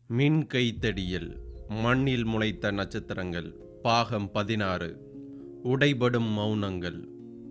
மின் கைத்தடியில் மண்ணில் முளைத்த நட்சத்திரங்கள் பாகம் 16. உடைபடும் மௌனங்கள்.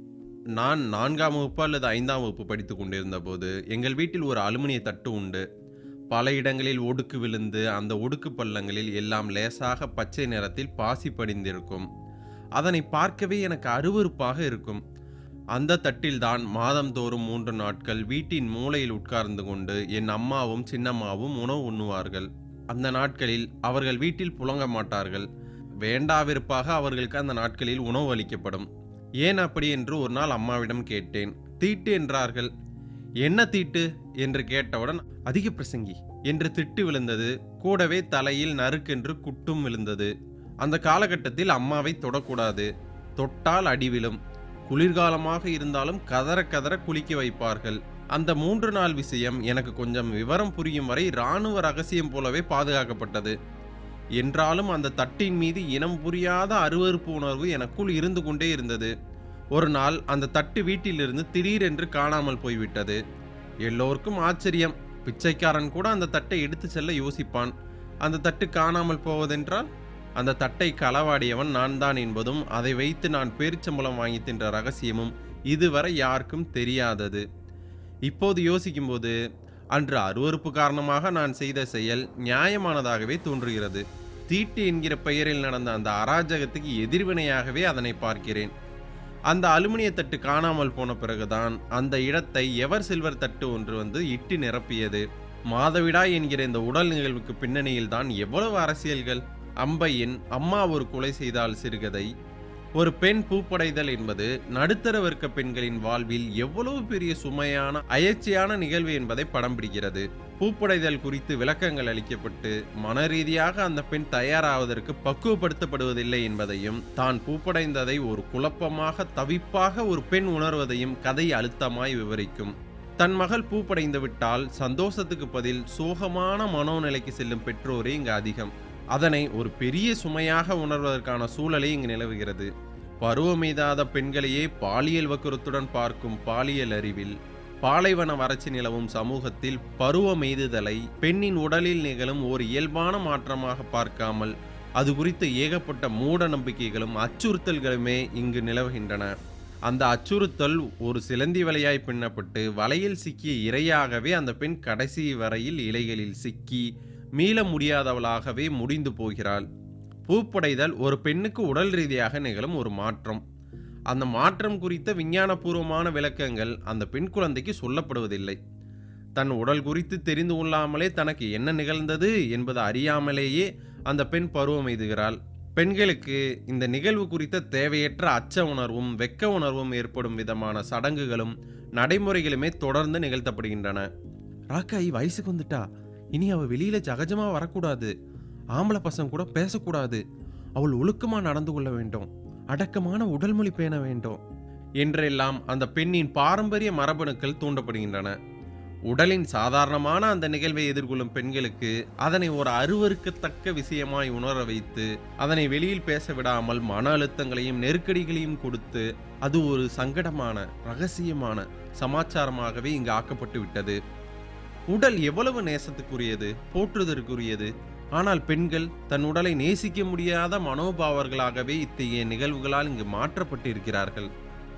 நான் 4ஆம் வகுப்பு அல்லது 5ஆம் வகுப்பு படித்துக் கொண்டிருந்த போது எங்கள் வீட்டில் ஒரு அலுமினிய தட்டு உண்டு. பல இடங்களில் ஒடுக்கு விழுந்து அந்த ஒடுக்கு பள்ளங்களில் எல்லாம் லேசாக பச்சை நிறத்தில் பாசி படிந்திருக்கும். அதனை பார்க்கவே எனக்கு அருவருப்பாக இருக்கும். அந்த தட்டில்தான் மாதந்தோறும் 3 நாட்கள் வீட்டின் மூலையில் உட்கார்ந்து கொண்டு என் அம்மாவும் சின்னம்மாவும் உணவு உண்ணுவார்கள். அந்த நாட்களில் அவர்கள் வீட்டில் புழங்க மாட்டார்கள். வேண்டாவிருப்பாக அவர்களுக்கு அந்த நாட்களில் உணவு அளிக்கப்படும். ஏன் அப்படி என்று ஒரு நாள் அம்மாவிடம் கேட்டேன். தீட்டு என்றார்கள். என்ன தீட்டு என்று கேட்டவுடன் அதிக பிரசங்கி என்று திட்டு விழுந்தது. கூடவே தலையில் நறுக்கென்று குட்டும் விழுந்தது. அந்த காலகட்டத்தில் அம்மாவை தொடக்கூடாது, தொட்டால் அடி விழும். குளிர்காலமாக இருந்தாலும் கதற கதற குளிக்க வைப்பார்கள். அந்த 3 நாள் விஷயம் எனக்கு கொஞ்சம் விவரம் புரியும் வரை இராணுவ ரகசியம் போலவே பாதுகாக்கப்பட்டது. என்றாலும் அந்த தட்டின் மீது இனம் புரியாத அருவருப்பு உணர்வு எனக்குள் இருந்து கொண்டே இருந்தது. ஒரு நாள் அந்த தட்டு வீட்டிலிருந்து திடீரென்று காணாமல் போய்விட்டது. எல்லோருக்கும் ஆச்சரியம். பிச்சைக்காரன் கூட அந்த தட்டை எடுத்து செல்ல யோசிப்பான். அந்த தட்டு காணாமல் போவதென்றால் அந்த தட்டை களவாடியவன் நான் தான் என்பதும் அதை வைத்து நான் பேரிச்சம்பளம் வாங்கி தின்ற ரகசியமும் இதுவரை யாருக்கும் தெரியாதது. இப்போது யோசிக்கும்போது அன்று அருவருப்பு காரணமாக நான் செய்த செயல் நியாயமானதாகவே தோன்றுகிறது. தீட்டு என்கிற பெயரில் நடந்த அந்த அராஜகத்துக்கு எதிர்வினையாகவே அதனை பார்க்கிறேன். அந்த அலுமினிய தட்டு காணாமல் போன பிறகுதான் அந்த இடத்தை எவர் சில்வர் தட்டு ஒன்று வந்து இட்டு நிரப்பியது. மாதவிடாய் என்கிற இந்த உடல் நிகழ்வுக்கு பின்னணியில் தான் எவ்வளவு அரசியல்கள். அம்பையின் அம்மா ஒரு கொலை செய்தால் சிறுகதை, ஒரு பெண் பூப்படைதல் என்பது நடுத்தர வர்க்க பெண்களின் வாழ்வில் எவ்வளவு பெரிய சுமையான அயற்சியான நிகழ்வு என்பதை படம் பிடிக்கிறது. பூப்படைதல் குறித்து விளக்கங்கள் அளிக்கப்பட்டு மனரீதியாக அந்த பெண் தயாராவதற்கு பக்குவப்படுத்தப்படுவதில்லை என்பதையும், தான் பூப்படைந்ததை ஒரு குழப்பமாக தவிப்பாக ஒரு பெண் உணர்வதையும் கதை அழுத்தமாய் விவரிக்கும். தன் மகள் பூப்படைந்து விட்டால் சந்தோஷத்துக்கு பதில் சோகமான மனோநிலைக்கு செல்லும் பெற்றோரே இங்கு அதிகம். அதனை ஒரு பெரிய சுமையாக உணர்வதற்கான சூழலே இங்கு நிலவுகிறது. பருவமெய்தாத பெண்களையே பாலியல் வக்குறுத்துடன் பார்க்கும் பாலியல் அறிவில், பாலைவன வறட்சி நிலவும் சமூகத்தில் பருவமெய்துதலை பெண்ணின் உடலில் நிகழும் ஒரு இயல்பான மாற்றமாக பார்க்காமல் அது குறித்த ஏகப்பட்ட மூட நம்பிக்கைகளும் அச்சுறுத்தல்களுமே இங்கு நிலவுகின்றன. அந்த அச்சுறுத்தல் ஒரு சிலந்தி வலையாய் பின்னப்பட்டு வலையில் சிக்கிய இரையாகவே அந்த பெண் கடைசி வரையில் இலைகளில் சிக்கி மீள முடியாதவளாகவே முடிந்து போகிறாள். பூப்படைதல் ஒரு பெண்ணுக்கு உடல் ரீதியாக நிகழும் ஒரு மாற்றம். அந்த மாற்றம் குறித்த விஞ்ஞானபூர்வமான விளக்கங்கள் அந்த பெண் குழந்தைக்கு சொல்லப்படுவதில்லை. தன் உடல் குறித்து தெரிந்து கொள்ளாமலே தனக்கு என்ன நிகழ்ந்தது என்பது அறியாமலேயே அந்த பெண் பருவம் எய்துகிறாள். பெண்களுக்கு இந்த நிகழ்வு குறித்த தேவையற்ற அச்ச உணர்வும் வெக்க உணர்வும் ஏற்படும் விதமான சடங்குகளும் நடைமுறைகளுமே தொடர்ந்து நிகழ்த்தப்படுகின்றன. ராக்காயி வயசுக்கு வந்துட்டா, இனி அவள் வெளியில சகஜமா வரக்கூடாது, ஆம்பளை பசங்க கூட பேசக்கூடாது, அவள் ஒழுக்கமா நடந்து கொள்ள வேண்டும், அடக்கமான உடல்மொழி பேண வேண்டும் என்றெல்லாம் அந்த பெண்ணின் பாரம்பரிய மரபணுக்கள் தூண்டப்படுகின்றன. உடலின் சாதாரணமான அந்த நிகழ்வை எதிர்கொள்ளும் பெண்களுக்கு அதனை ஒரு அருவருக்கத்தக்க விஷயமாய் உணர வைத்து அதனை வெளியில் பேச விடாமல் மன அழுத்தங்களையும் நெருக்கடிகளையும் கொடுத்து அது ஒரு சங்கடமான ரகசியமான சமாச்சாரமாகவே இங்கு ஆக்கப்பட்டு விட்டது. உடல் எவ்வளவு நேசத்துக்குரியது, போற்றுதற்குரியது. ஆனால் பெண்கள் தன் உடலை நேசிக்க முடியாத மனோபாவர்களாகவே இத்தகைய நிகழ்வுகளால் இங்கு மாற்றப்பட்டு இருக்கிறார்கள்.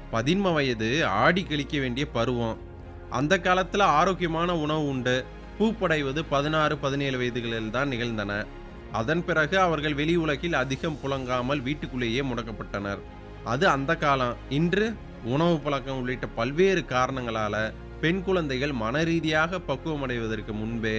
13 வயது ஆடி கழிக்க வேண்டிய பருவம். அந்த காலத்துல ஆரோக்கியமான உணவு உண்டு. பூப்படைவது 16-17 வயதுகளில் தான் நிகழ்ந்தன. அதன் பிறகு அவர்கள் வெளி உலகில் அதிகம் புழங்காமல் வீட்டுக்குள்ளேயே முடக்கப்பட்டனர். அது அந்த காலம். இன்று உணவு பழக்கம் உள்ளிட்ட பல்வேறு காரணங்களால பெண் குழந்தைகள் மனரீதியாக பக்குவமடைவதற்கு முன்பே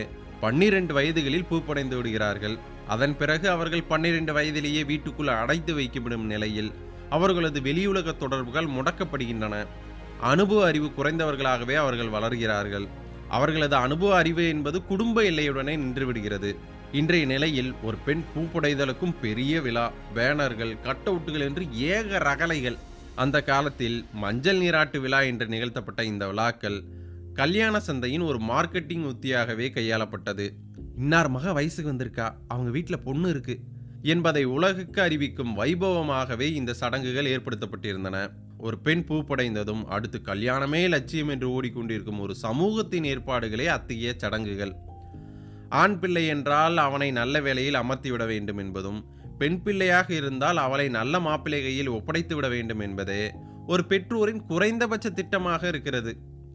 12 வயதுகளில் பூப்படைந்து விடுகிறார்கள். அதன் பிறகு அவர்கள் 12 வயதிலேயே வீட்டுக்குள் அடைத்து வைக்கப்படும் நிலையில் அவர்களது வெளியுலக தொடர்புகள் முடக்கப்படுகின்றன. அனுபவ அறிவு குறைந்தவர்களாகவே அவர்கள் வளர்கிறார்கள். அவர்களது அனுபவ அறிவு என்பது குடும்ப எல்லையுடனே நின்று விடுகிறது. இன்றைய நிலையில் ஒரு பெண் பூப்படைதலுக்கும் பெரிய விழா, பேனர்கள், கட் அவுட்டுகள் என்று ஏக ரகலைகள். அந்த காலத்தில் மஞ்சள் நீராட்டு விழா என்று நிகழ்த்தப்பட்ட இந்த விழாக்கள் கல்யாண சந்தையின் ஒரு மார்க்கெட்டிங் உத்தியாகவே கையாளப்பட்டது. இன்னார் மக வயசுக்கு வந்திருக்கா, அவங்க வீட்டில் பொண்ணு இருக்கு என்பதை உலகுக்கு அறிவிக்கும் வைபவமாகவே இந்த சடங்குகள் ஏற்படுத்தப்பட்டிருந்தன. ஒரு பெண் பூப்படைந்ததும் அடுத்து கல்யாணமே லட்சியம் என்று ஓடிக்கொண்டிருக்கும் ஒரு சமூகத்தின் ஏற்பாடுகளே அத்தகைய சடங்குகள். ஆண் பிள்ளை என்றால் அவனை நல்ல வேலையில் அமர்த்திவிட வேண்டும் என்பதும், பெண் பிள்ளையாக இருந்தால் அவளை நல்ல மாப்பிள்ளை கையில் ஒப்படைத்து விட வேண்டும் என்பதே ஒரு பெற்றோரின் குறைந்தபட்ச திட்டமாக இருக்கிறது.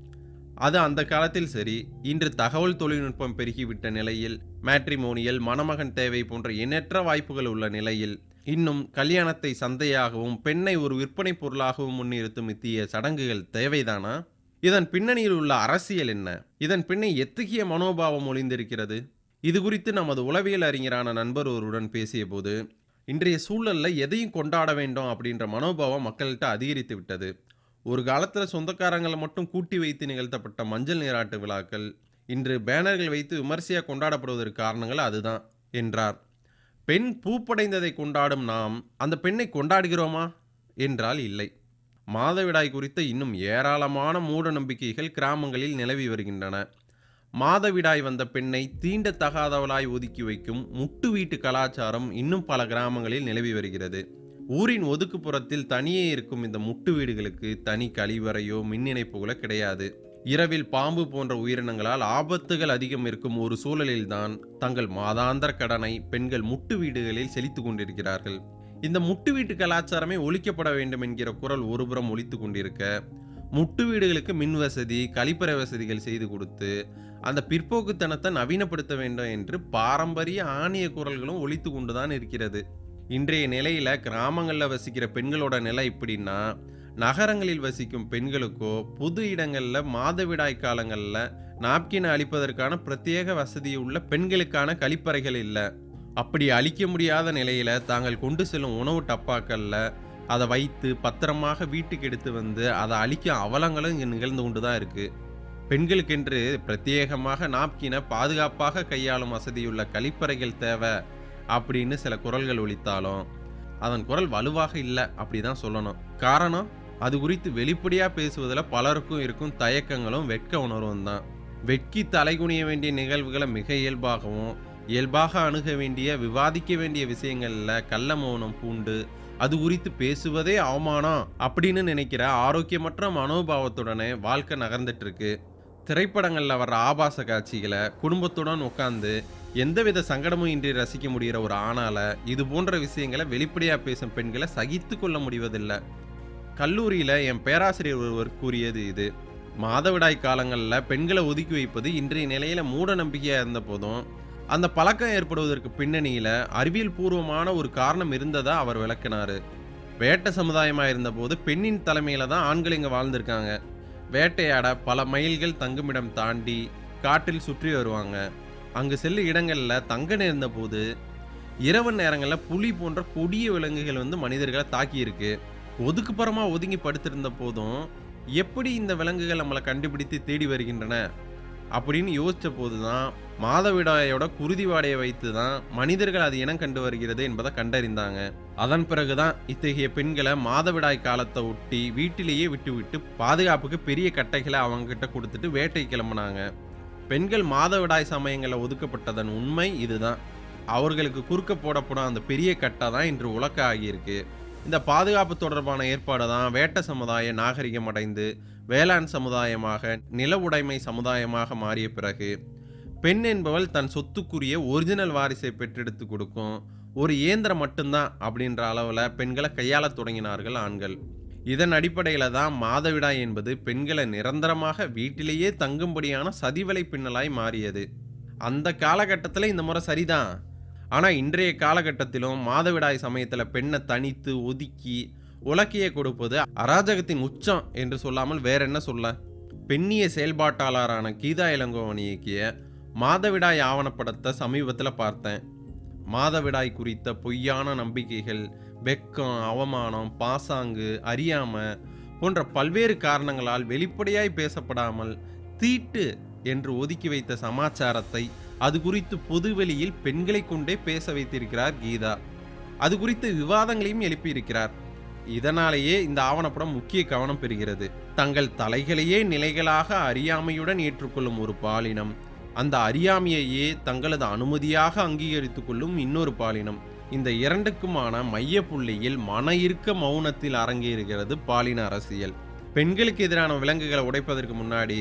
அது அந்த காலத்தில் சரி. இன்று தகவல் தொழில்நுட்பம் பெருகிவிட்ட நிலையில், மேட்ரிமோனியல், மணமகன் தேவை போன்ற எண்ணற்ற வாய்ப்புகள் உள்ள நிலையில், இன்னும் கல்யாணத்தை சந்தையாகவும் பெண்ணை ஒரு விற்பனை பொருளாகவும் முன்னிறுத்தும் இத்தகைய சடங்குகள் தேவைதானா? இதன் பின்னணியில் உள்ள அரசியல் என்ன? இதன் பின்னே எத்தகைய மனோபாவம் ஒளிந்திருக்கிறது? இது குறித்து நமது உளவியல் அறிஞரான நண்பர் ஒருவருடன் பேசிய போது, இன்றைய சூழல்ல எதையும் கொண்டாட வேண்டும் அப்படின்ற மனோபாவம் மக்கள்கிட்ட அதிகரித்து விட்டது. ஒரு காலத்தில் சொந்தக்காரங்களை மட்டும் கூட்டி வைத்து நிகழ்த்தப்பட்ட மஞ்சள் நீராட்டு விழாக்கள் இன்று பேனர்கள் வைத்து விமர்சையாக கொண்டாடப்படுவதற்கு காரணங்கள் அதுதான் என்றார். பெண் பூப்படைந்ததை கொண்டாடும் நாம் அந்த பெண்ணை கொண்டாடுகிறோமா என்றால் இல்லை. மாதவிடாய் குறித்த இன்னும் ஏராளமான மூட நம்பிக்கைகள் கிராமங்களில் நிலவி வருகின்றன. மாதவிடாய் வந்த பெண்ணை தீண்டத்தகாதவளாய் ஒதுக்கி வைக்கும் முட்டு வீட்டு கலாச்சாரம் இன்னும் பல கிராமங்களில் நிலவி வருகிறது. ஊரின் ஒதுக்குப்புறத்தில் தனியே இருக்கும் இந்த முட்டு வீடுகளுக்கு தனி கழிவறையோ மின் இணைப்புகளோ கிடையாது. இரவில் பாம்பு போன்ற உயிரினங்களால் ஆபத்துகள் அதிகம் இருக்கும் ஒரு சூழலில்தான் தங்கள் மாதாந்திர கடனை பெண்கள் முட்டு வீடுகளில் செலுத்தி கொண்டிருக்கிறார்கள். இந்த முட்டு வீட்டு கலாச்சாரமே ஒழிக்கப்பட வேண்டும் என்கிற குரல் ஒருபுறம் ஒலித்து கொண்டிருக்க, முட்டு வீடுகளுக்கு மின் வசதி, கழிப்பறை வசதிகள் செய்து கொடுத்து அந்த பிற்போக்குத்தனத்தை நவீனப்படுத்த வேண்டும் என்று பாரம்பரிய ஆணிய குரல்களும் ஒலித்து கொண்டுதான் இருக்கிறது. இன்றைய நிலையில கிராமங்களில் வசிக்கிற பெண்களோட நிலை இப்படின்னா, நகரங்களில் வசிக்கும் பெண்களுக்கோ பொது இடங்கள்ல மாதவிடாய் காலங்களில் நாப்கின் அளிப்பதற்கான பிரத்யேக வசதியுள்ள பெண்களுக்கான கழிப்பறைகள் இல்லை. அப்படி அளிக்க முடியாத நிலையில தாங்கள் கொண்டு செல்லும் உணவு டப்பாக்கள்ல அதை வைத்து பத்திரமாக வீட்டுக்கு எடுத்து வந்து அதை அளிக்க அவலங்களும் இங்கே நிகழ்ந்து கொண்டுதான் இருக்கு. பெண்களுக்கென்று பிரத்யேகமாக நாப்கினை பாதுகாப்பாக கையாளும் வசதியுள்ள கழிப்பறைகள் தேவை அப்படின்னு சில குரல்கள் ஒலித்தாலும் அதன் குரல் வலுவாக இல்லை அப்படிதான் சொல்லணும். காரணம், அது குறித்து வெளிப்படையா பேசுவதில் பலருக்கும் இருக்கும் தயக்கங்களும் வெட்க உணர்வும் தான். வெட்கி தலைகுனிய வேண்டிய நிகழ்வுகளை மிக இயல்பாக அணுக வேண்டிய, விவாதிக்க வேண்டிய விஷயங்கள்ல கள்ள மௌனம் பூண்டு அது குறித்து பேசுவதே அவமானம் அப்படின்னு நினைக்கிற ஆரோக்கியமற்ற மனோபாவத்துடனே வாழ்க்கை நகர்ந்துட்டு இருக்கு. திரைப்படங்களில் வர்ற ஆபாச காட்சிகளை குடும்பத்துடன் உட்கார்ந்து எந்தவித சங்கடமும் இன்றி ரசிக்க முடிகிற ஒரு ஆணால இது போன்ற விஷயங்களை வெளிப்படையாக பேசும் பெண்களை சகித்து கொள்ள முடிவதில்லை. கல்லூரியில் என் பேராசிரியர் ஒருவர் கூறியது இது. மாதவிடாய் காலங்களில் பெண்களை ஒதுக்கி வைப்பது இன்றைய நிலையில் மூட நம்பிக்கையாக இருந்த போதும் அந்த பழக்கம் ஏற்படுவதற்கு பின்னணியில் அறிவியல் பூர்வமான ஒரு காரணம் இருந்ததா அவர் விளக்கினார். வேட்டை சமுதாயமாக இருந்தபோது பெண்ணின் தலைமையில் தான் ஆண்கள் இங்கே வாழ்ந்திருக்காங்க. வேட்டையாட பல மைல்கள் தங்குமிடம் தாண்டி காட்டில் சுற்றி வருவாங்க. அங்கு செல்லும் இடங்களில் தங்க நேர்ந்த போது இரவு நேரங்களில் புலி போன்ற கொடிய விலங்குகள் வந்து மனிதர்களை தாக்கியிருக்கு. ஒதுக்குப்புறமாக ஒதுங்கி படுத்திருந்த போதும் எப்படி இந்த விலங்குகள் நம்மளை கண்டுபிடித்து தேடி வருகின்றன அப்படின்னு யோசித்த போது தான் மாதவிடாயோட குருதி வாடையை வைத்து தான் மனிதர்கள் அது இனம் கண்டு வருகிறது என்பதை கண்டறிந்தாங்க. அதன் பிறகுதான் இத்தகைய பெண்களை மாதவிடாய் காலத்தை ஒட்டி வீட்டிலேயே விட்டுவிட்டு பாதுகாப்புக்கு பெரிய கட்டைகளை அவங்க கிட்ட கொடுத்துட்டு வேட்டை கிளம்பினாங்க. பெண்கள் மாதவிடாய் சமயங்களில் ஒதுக்கப்பட்டதன் உண்மை இதுதான். அவர்களுக்கு குறுக்க போடப்படும் அந்த பெரிய கட்டை தான் இன்று உலக்க ஆகியிருக்கு. இந்த பாதுகாப்பு தொடர்பான ஏற்பாடு தான் வேட்ட சமுதாயம் நாகரிகம் அடைந்து வேளாண் சமுதாயமாக, நில உடைமை சமுதாயமாக மாறிய பிறகு பெண் என்பவள் தன் சொத்துக்குரிய ஒரிஜினல் வாரிசை பெற்றெடுத்து கொடுக்கும் ஒரு இயந்திரம் மட்டும்தான் அப்படின்ற அளவில் பெண்களை கையாள தொடங்கினார்கள் ஆண்கள். இதன் அடிப்படையில் தான் மாதவிடாய் என்பது பெண்களை நிரந்தரமாக வீட்டிலேயே தங்கும்படியான சதிவலை பின்னலாய் மாறியது. அந்த காலகட்டத்தில் இந்த முறை சரிதான். ஆனால் இன்றைய காலகட்டத்திலும் மாதவிடாய் சமயத்தில் பெண்ணை தனித்து ஒதுக்கி உலக்கையை கொடுப்பது அராஜகத்தின் உச்சம் என்று சொல்லாமல் வேற என்ன சொல்ல. பெண்ணிய செயல்பாட்டாளரான கீதா இளங்கோவன் இயக்கிய மாதவிடாய் ஆவணப்படத்தை சமீபத்தில் பார்த்தேன். மாதவிடாய் குறித்த பொய்யான நம்பிக்கைகள், வெக்கம், அவமானம், பாசாங்கு, அறியாம போன்ற பல்வேறு காரணங்களால் வெளிப்படையாய் பேசப்படாமல் தீட்டு என்று ஒதுக்கி வைத்த சமாச்சாரத்தை அது குறித்து பொதுவெளியில் பெண்களை கொண்டே பேச வைத்திருக்கிறார் கீதா. அது குறித்து விவாதங்களையும் எழுப்பியிருக்கிறார். இதனாலேயே இந்த ஆவணப்படம் முக்கிய கவனம் பெறுகிறது. தங்கள் தலைகளையே நிலைகளாக அறியாமையுடன் ஏற்றுக்கொள்ளும் ஒரு பாலினம், அந்த அறியாமையையே தங்களது அனுமதியாக அங்கீகரித்துக் கொள்ளும் இன்னொரு பாலினம். இந்த இரண்டுக்குமான மைய புள்ளியில் மன இருக்க மௌனத்தில் அரங்கேறுகிறது பாலின அரசியல். பெண்களுக்கு எதிரான விலங்குகளை உடைப்பதற்கு முன்னாடி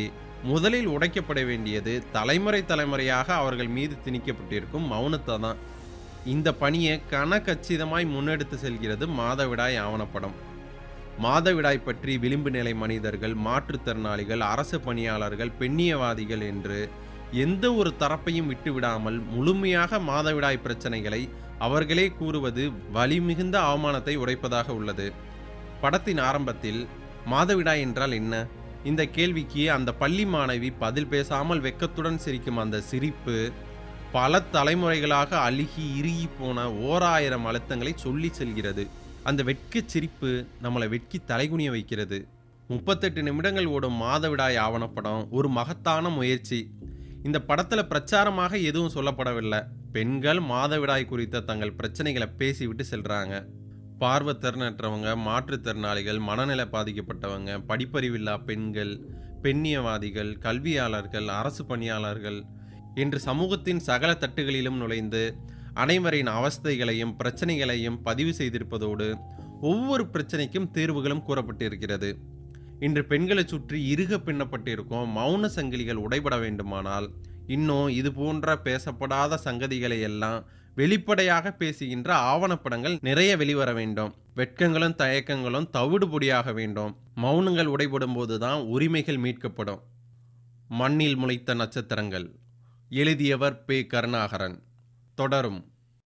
முதலில் உடைக்கப்பட வேண்டியது தலைமுறை தலைமுறையாக அவர்கள் மீது திணிக்கப்பட்டிருக்கும் மௌனத்தை தான். இந்த பணியை கனகச்சிதமாய் முன்னெடுத்து செல்கிறது மாதவிடாய் ஆவணப்படம். மாதவிடாய் பற்றி விளிம்பு நிலை மனிதர்கள், மாற்றுத்திறனாளிகள், அரசு பணியாளர்கள், பெண்ணியவாதிகள் என்று எந்த ஒரு தரப்பையும் விட்டுவிடாமல் முழுமையாக மாதவிடாய் பிரச்சனைகளை அவர்களே கூறுவது வலிமிகுந்த அவமானத்தை உடைப்பதாக உள்ளது. படத்தின் ஆரம்பத்தில் மாதவிடாய் என்றால் என்ன? இந்த கேள்விக்கு அந்த பள்ளி மாணவி பதில் பேசாமல் வெட்கத்துடன் சிரிக்கும் அந்த சிரிப்பு பல தலைமுறைகளாக அழுகி இறுகி போன 1000 அழுத்தங்களை சொல்லி செல்கிறது. அந்த வெட்கச் சிரிப்பு நம்மளை வெட்கி தலைகுனிய வைக்கிறது. 38 நிமிடங்கள் ஓடும் மாதவிடாய் ஆவணப்படம் ஒரு மகத்தான முயற்சி. இந்த படத்துல பிரச்சாரமாக எதுவும் சொல்லப்படவில்லை. பெண்கள் மாதவிடாய் குறித்த தங்கள் பிரச்சனைகளை பேசிவிட்டு செல்றாங்க. பார்வைத்திறனற்றவங்க, மாற்றுத்திறனாளிகள், மனநிலை பாதிக்கப்பட்டவங்க, படிப்பறிவில்லா பெண்கள், பெண்ணியவாதிகள், கல்வியாளர்கள், அரசு பணியாளர்கள் என்று சமூகத்தின் சகல தட்டுகளிலும் நுழைந்து அனைவரின் அவஸ்தைகளையும் பிரச்சனைகளையும் பதிவு செய்திருப்பதோடு ஒவ்வொரு பிரச்சனைக்கும் தீர்வுகளும் கூறப்பட்டிருக்கிறது. இன்று பெண்களை சுற்றி இறுக பின்னப்பட்டிருக்கும் மௌன சங்கிலிகள் உடைபட வேண்டுமானால் இன்னும் இது போன்ற பேசப்படாத சங்கதிகளை எல்லாம் வெளிப்படையாக பேசுகின்ற ஆவணப்படங்கள் நிறைய வெளிவர வேண்டும். வெட்கங்களும் தயக்கங்களும் தவிடுபொடியாக வேண்டும். மௌனங்கள் உடைபடும் போதுதான் உரிமைகள் மீட்கப்படும். மண்ணில் முளைத்த நட்சத்திரங்கள். எழுதியவர் பே. கருணாகரன். தொடரும்.